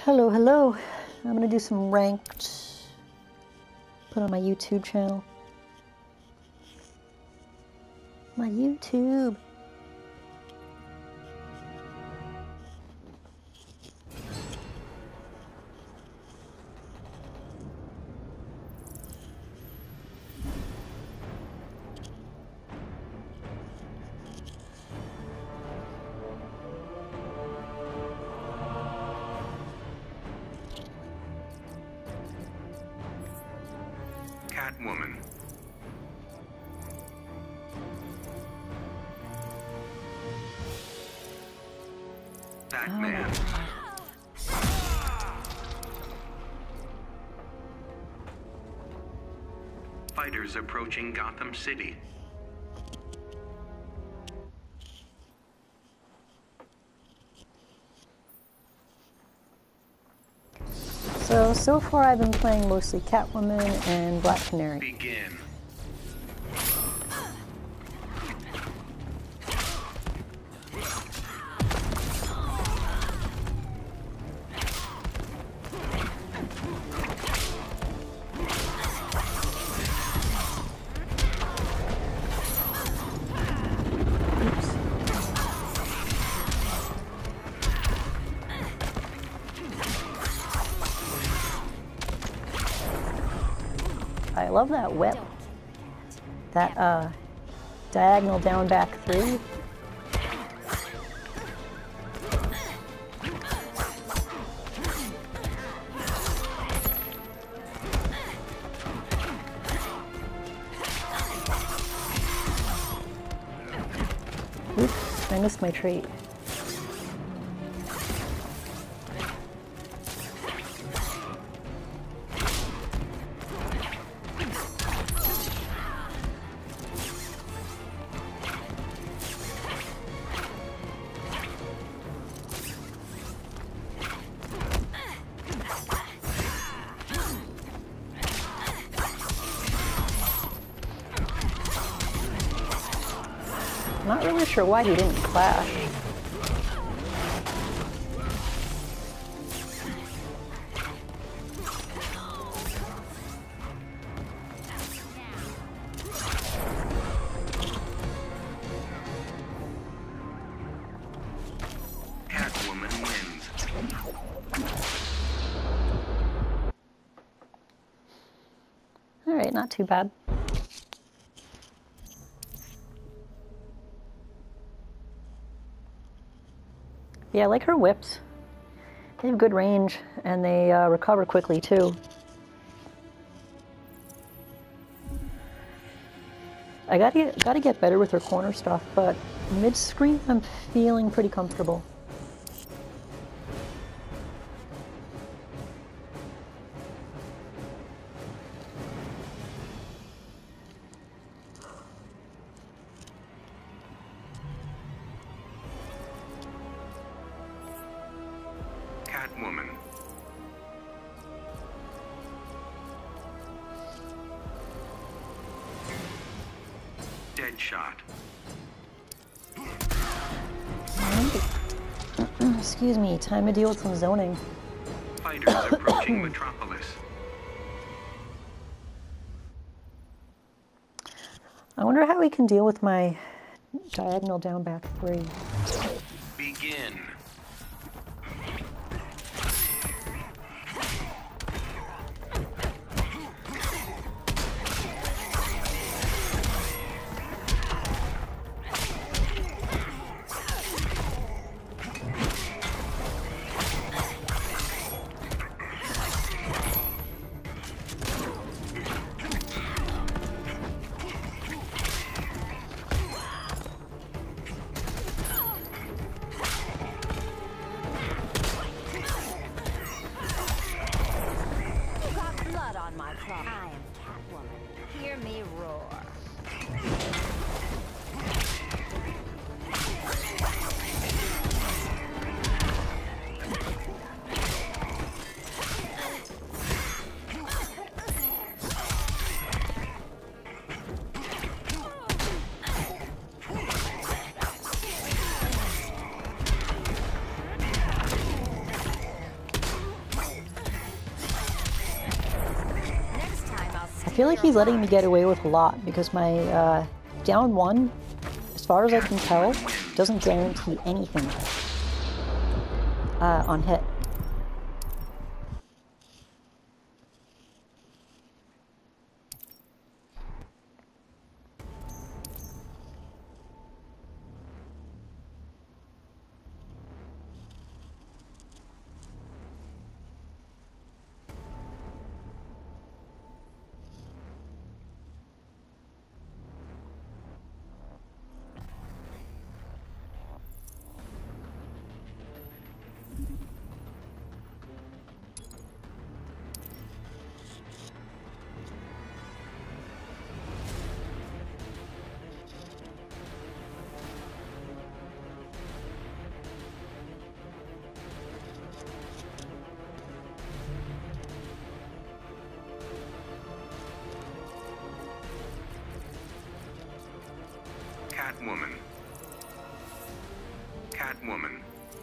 Hello, hello. I'm gonna do some ranked, put on my YouTube channel. My YouTube. Catwoman. Batman. Fighters approaching Gotham City. So far I've been playing mostly Catwoman and Black Canary. Begin. I love that whip. That diagonal down back three. Oops, I missed my trait. Not really sure why he didn't clash. Catwoman wins. All right, not too bad. Yeah, I like her whips. They have good range, and they recover quickly, too. I gotta get better with her corner stuff, but mid-screen I'm feeling pretty comfortable. Catwoman. Deadshot. Excuse me, time to deal with some zoning. Fighters approaching Metropolis. I wonder how we can deal with my diagonal down back three. Begin. I am Catwoman. Hear me roar. feel like he's letting me get away with a lot because my down one, as far as I can tell, doesn't guarantee anything on hit. Catwoman. Catwoman.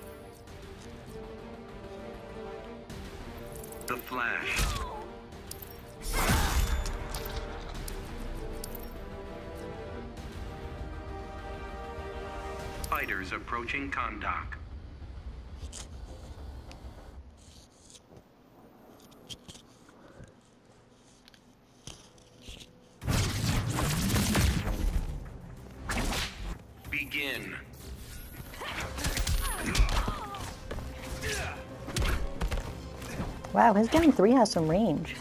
The Flash. Fighters approaching Kahndaq. Begin. Wow, his down 3 has some range.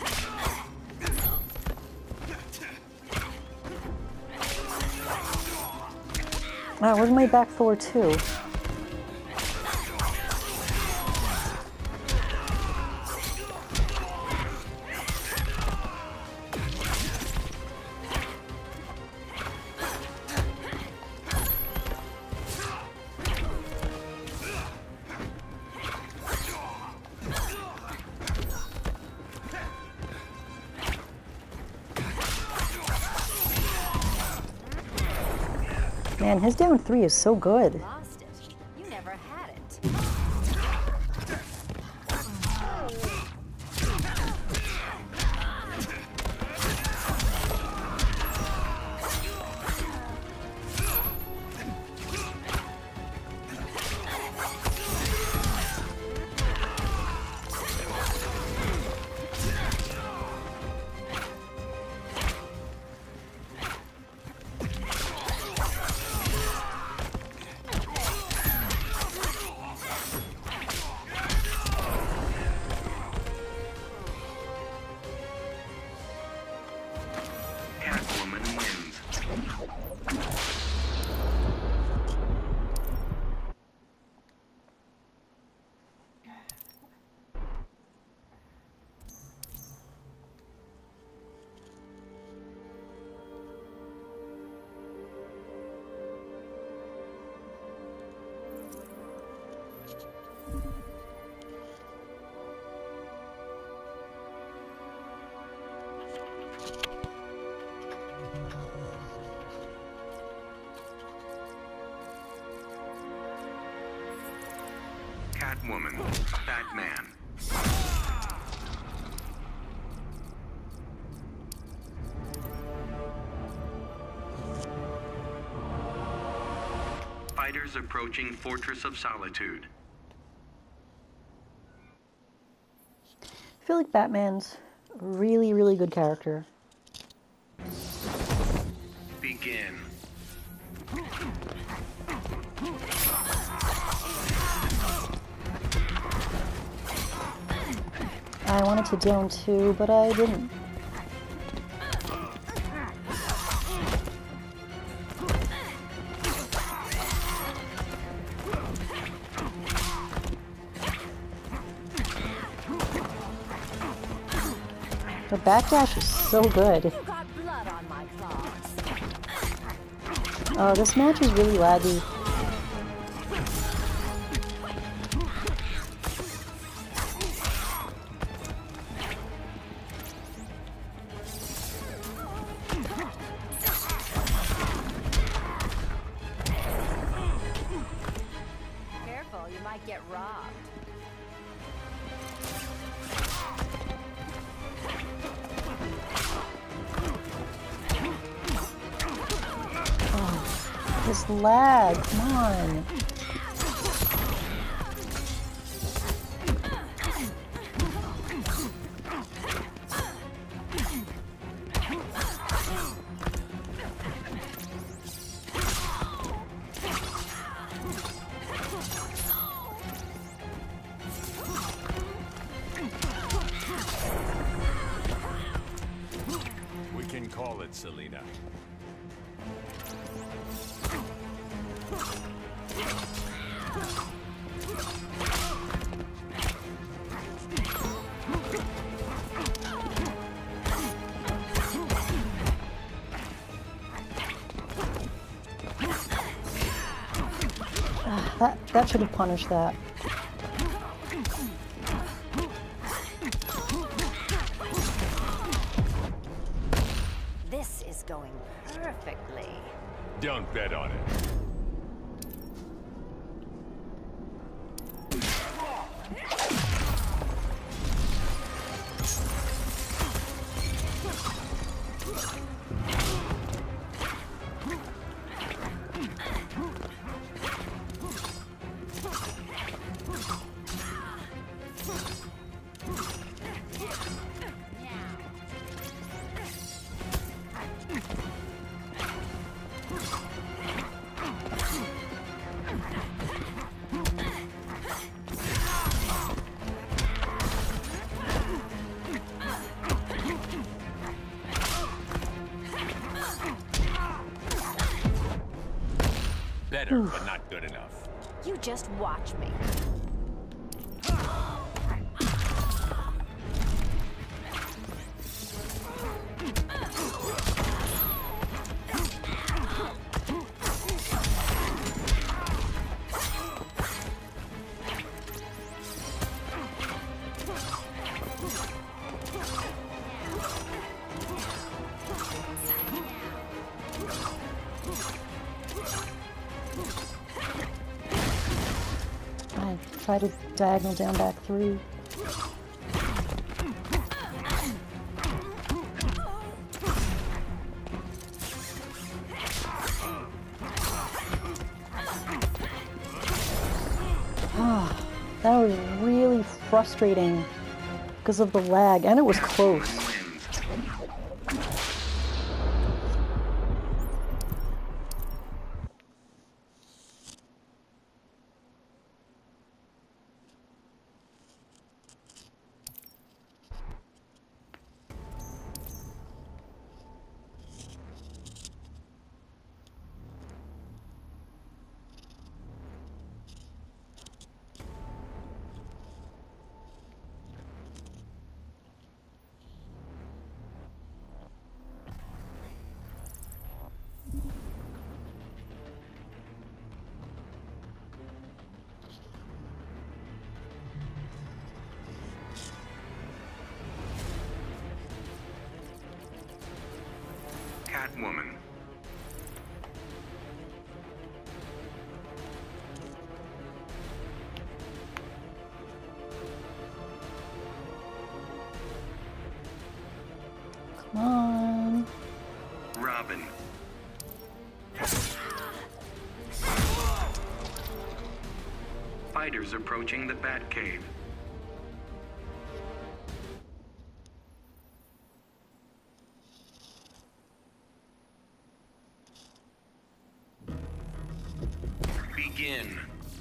Wow, where's my back 4 too? Man, his down 3 is so good. Lost it. You never had it. Catwoman wins. Catwoman. Batman. Fighters approaching Fortress of Solitude. I feel like Batman's a really, really good character. Begin. I wanted to down 2, but I didn't. The backdash is so good. You got blood on my claws. Oh, this match is really laggy. Careful, you might get robbed. This lag, come on. We can call it, Selena. That should have punished that. This is going perfectly. Don't bet on it. Better, but not good enough. You just watch me. I try to diagonal down back 3. That was really frustrating because of the lag, and it was close. Catwoman. Come on. Robin. Fighters approaching the Batcave. Begin.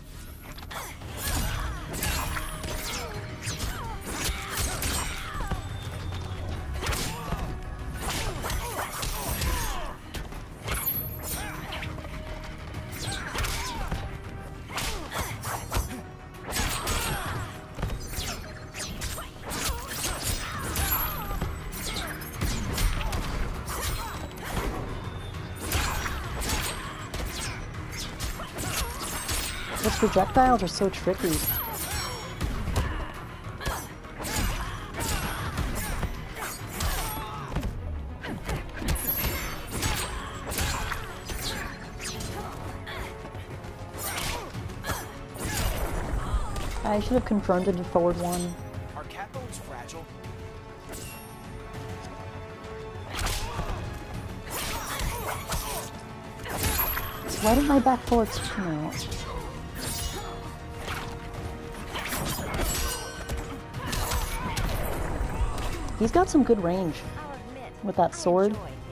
Those projectiles are so tricky. I should have confronted the forward one. Are cat bones fragile? Why didn't my back bullets come out? He's got some good range I'll admit, with that I sword. enjoy hitting.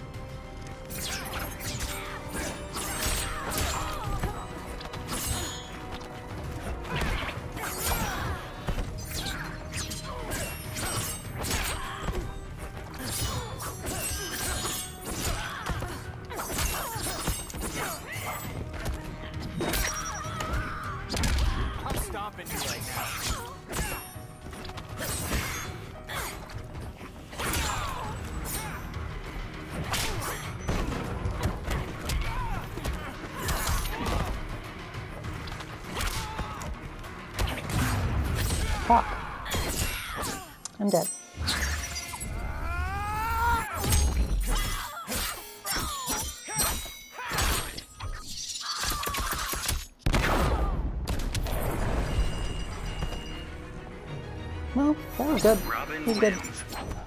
I'm stomping you right now. Fuck. I'm dead. Well, that was good. Robin He's good. wins.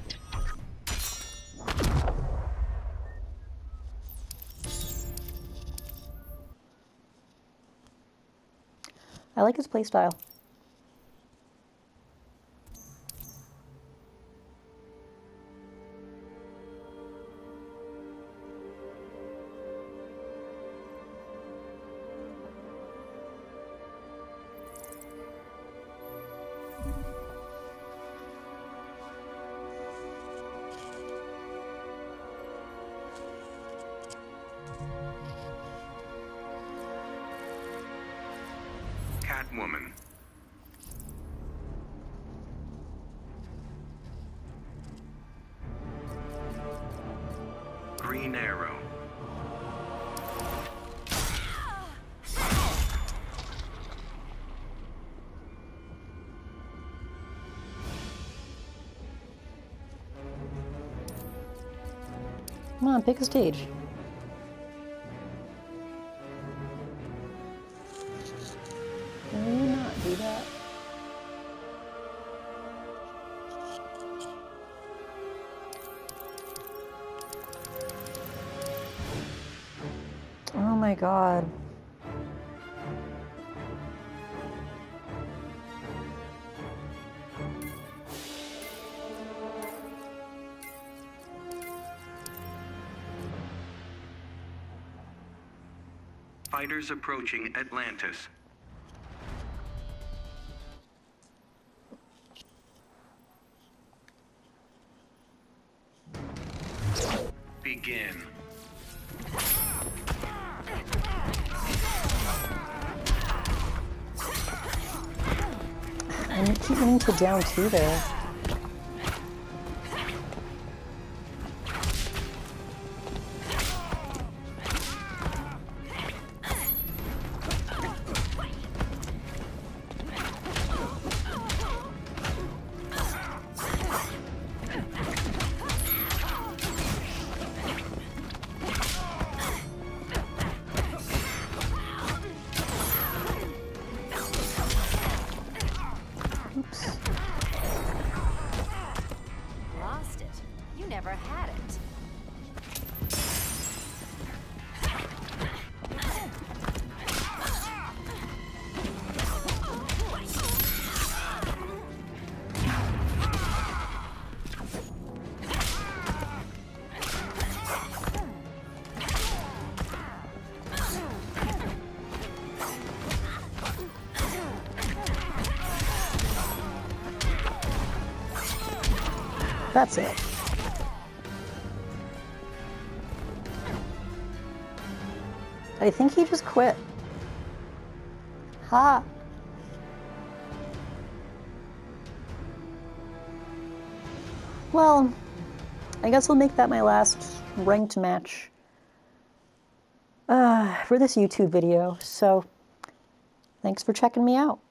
I like his playstyle. Catwoman. Green Arrow. Come on, pick a stage. Can you not do that? Oh my god. Fighters approaching Atlantis. Begin. I keep running to down 2 there. Oops. Lost it. You never had it. That's it. I think he just quit. Ha! Well, I guess I'll make that my last ranked match for this YouTube video. So, thanks for checking me out.